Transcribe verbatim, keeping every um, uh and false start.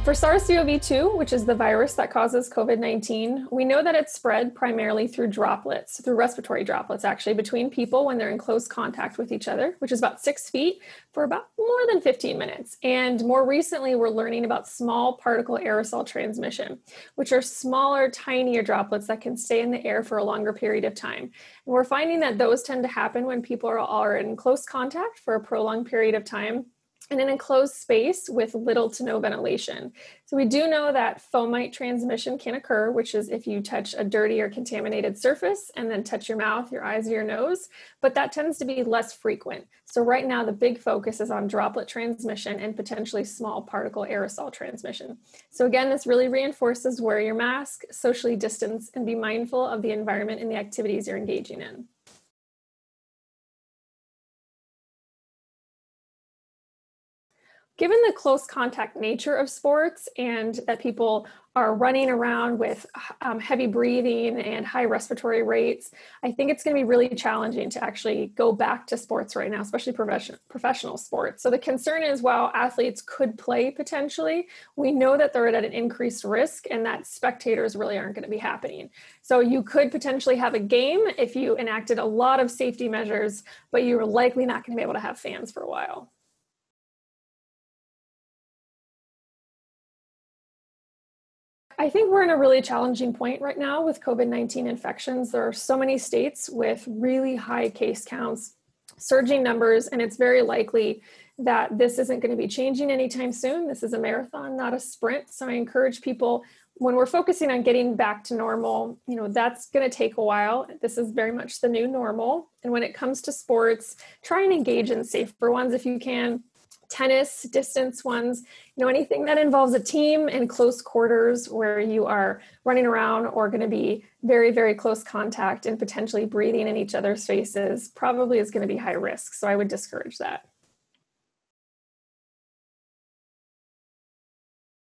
For SARS C o V two, which is the virus that causes COVID nineteen, we know that it's spread primarily through droplets, through respiratory droplets actually, between people when they're in close contact with each other, which is about six feet for about more than fifteen minutes. And more recently, we're learning about small particle aerosol transmission, which are smaller, tinier droplets that can stay in the air for a longer period of time. And we're finding that those tend to happen when people are, are in close contact for a prolonged period of time and in an enclosed space with little to no ventilation. So we do know that fomite transmission can occur, which is if you touch a dirty or contaminated surface and then touch your mouth, your eyes, or your nose, but that tends to be less frequent. So right now the big focus is on droplet transmission and potentially small particle aerosol transmission. So again, this really reinforces wear your mask, socially distance, and be mindful of the environment and the activities you're engaging in. Given the close contact nature of sports and that people are running around with um, heavy breathing and high respiratory rates, I think it's going to be really challenging to actually go back to sports right now, especially professional, professional sports. So the concern is while athletes could play potentially, we know that they're at an increased risk and that spectators really aren't going to be happening. So you could potentially have a game if you enacted a lot of safety measures, but you're likely not going to be able to have fans for a while. I think we're in a really challenging point right now with COVID nineteen infections. There are so many states with really high case counts, surging numbers, and it's very likely that this isn't going to be changing anytime soon. This is a marathon, not a sprint. So I encourage people, when we're focusing on getting back to normal, you know, that's going to take a while. This is very much the new normal. And when it comes to sports, try and engage in safer ones if you can. Tennis, distance ones, you know, anything that involves a team in close quarters where you are running around or going to be very, very close contact and potentially breathing in each other's faces probably is going to be high risk. So I would discourage that.